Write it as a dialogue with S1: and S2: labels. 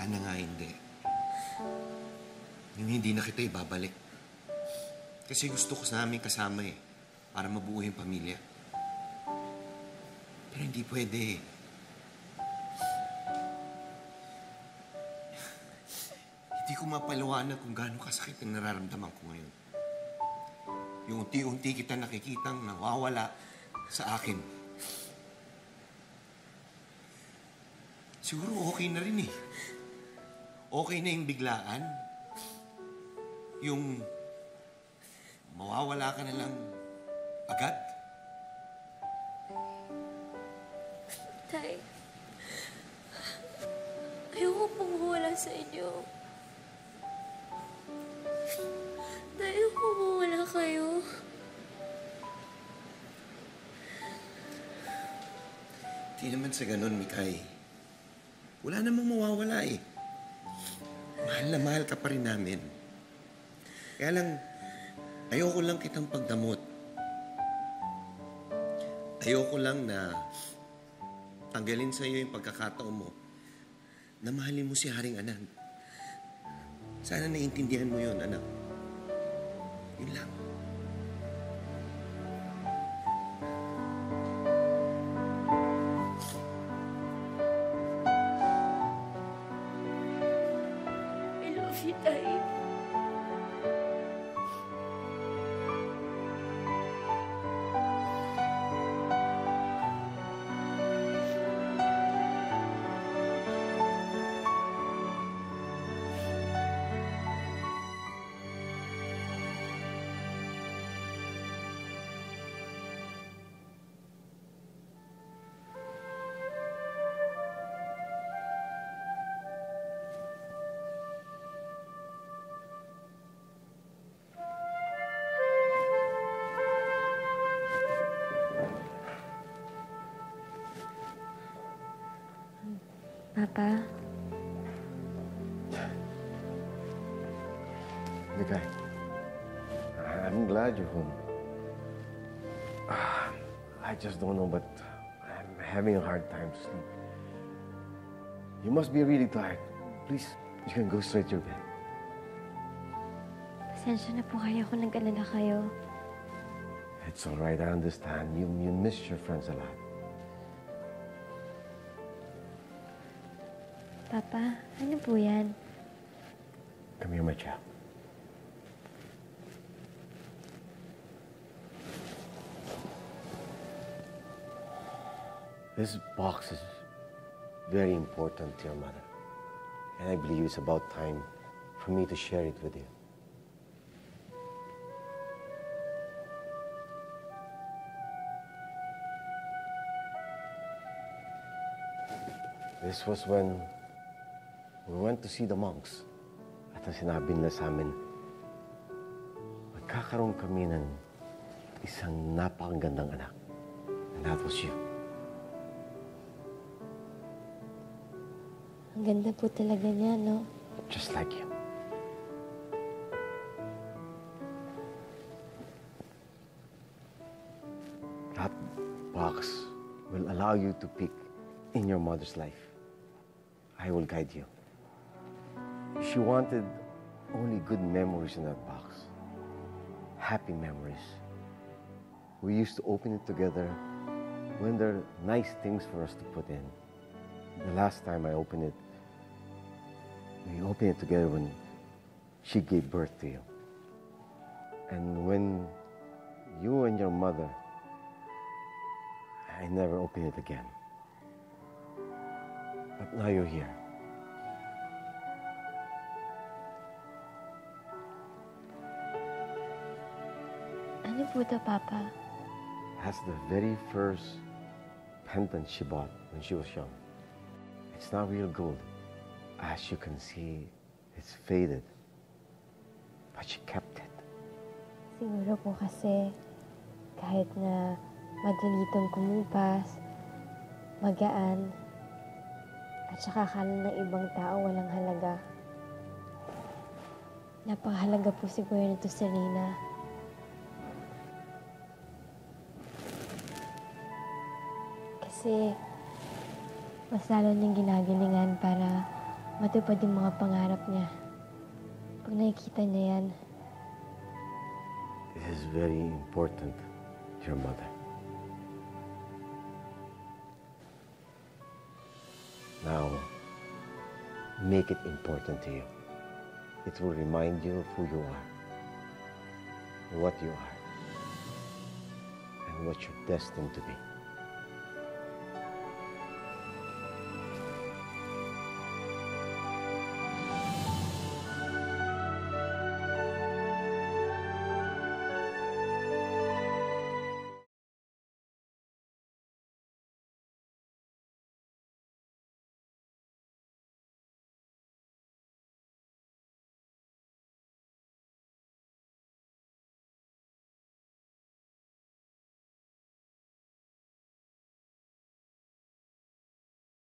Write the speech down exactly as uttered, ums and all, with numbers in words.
S1: Sana nga hindi. Yung hindi na kita ibabalik. Kasi gusto ko sa namin kasama eh. Para mabuo yung pamilya. Pero hindi pwede eh. Hindi ko mapaliwanag kung gaano kasakit ang nararamdaman ko ngayon. Yung unti-unti kita nakikitang nawawala sa akin. Siguro okay na rin eh. Okay na yung biglaan. Yung mawawala ka na lang agad.
S2: Tay, ayoko pong mawala sa inyo. Tay, ayoko mawala kayo.
S1: Di naman sa ganun, Mikay. Wala namang mawawala eh. Mahal na mahal ka pa rin namin. Kaya lang, ayoko lang kitang pagdamot. Ayoko lang na tanggalin sa iyo yung pagkakataon mo na mahalin mo si Haring Anand. Sana naiintindihan mo yun, anak. Yun lang.
S2: I love you, Tay. Papa?
S3: Mikay, I'm glad you're home. Uh, I just don't know, but I'm having a hard time to sleep. You must be really tired. Please, you can go straight to your bed.
S2: Pasensya na po kayo kung nag-alala kayo.
S3: It's all right, I understand. You, you miss your friends a lot.
S2: Papa, ano po yan?
S3: Come here, my child. This box is very important to your mother. And I believe it's about time for me to share it with you. This was when we went to see the monks. At ang sinabi nila sa amin, magkakaroon kami ng isang napakagandang anak. And that was you.
S2: Ang ganda po talaga niya, no?
S3: Just like you. That box will allow you to pick in your mother's life. I will guide you. She wanted only good memories in that box. Happy memories. We used to open it together when there are nice things for us to put in. The last time I opened it, we opened it together when she gave birth to you. And when you and your mother, I never opened it again. But now you're here.
S2: Ano po ito, Papa?
S3: That's the very first pendant she bought when she was young. It's not real gold. As you can see, it's faded. But she kept it.
S2: Siguro po kasi kahit na madali itong kumupas, magaan, at saka akala ng ibang tao walang halaga. Napakahalaga po siguro nito sa Rina. Kasi mas lalo niyang ginagalingan para matupad yung mga pangarap niya. Pag nakikita niya yan,
S3: This is very important to your mother. Now, make it important to you. It will remind you of who you are, what you are, and what you're destined to be.